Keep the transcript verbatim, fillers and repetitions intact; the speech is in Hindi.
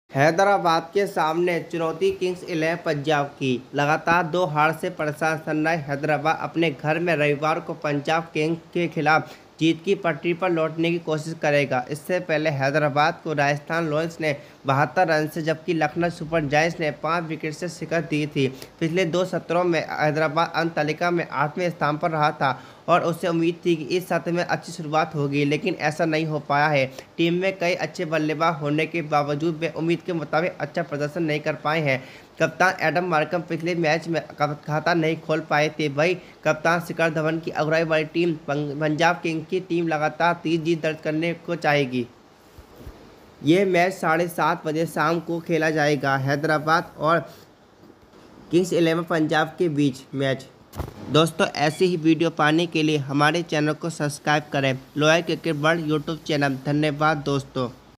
हैदराबाद के सामने चुनौती किंग्स इलेवन पंजाब की। लगातार दो हार से परेशान सनराइज हैदराबाद अपने घर में रविवार को पंजाब किंग्स के खिलाफ जीत की पटरी पर लौटने की कोशिश करेगा। इससे पहले हैदराबाद को राजस्थान रॉयल्स ने बहत्तर रन से, जबकि लखनऊ सुपर जायंट्स ने पाँच विकेट से शिकस्त दी थी। पिछले दो सत्रों में हैदराबाद अंक तालिका में आठवें स्थान पर रहा था और उसे उम्मीद थी कि इस सत्र में अच्छी शुरुआत होगी, लेकिन ऐसा नहीं हो पाया है। टीम में कई अच्छे बल्लेबाज होने के बावजूद वे उम्मीद के मुताबिक अच्छा प्रदर्शन नहीं कर पाए हैं। कप्तान एडम मार्करम पिछले मैच में खाता नहीं खोल पाए थे। वही कप्तान शिखर धवन की अगुवाई वाली टीम पंजाब किंग्स की टीम लगातार तीस जीत दर्ज करने को चाहेगी। ये मैच साढ़े सात बजे शाम को खेला जाएगा। हैदराबाद और किंग्स इलेवन पंजाब के बीच मैच। दोस्तों, ऐसी ही वीडियो पाने के लिए हमारे चैनल को सब्सक्राइब करें। Loyal cricket world YouTube channel. धन्यवाद दोस्तों।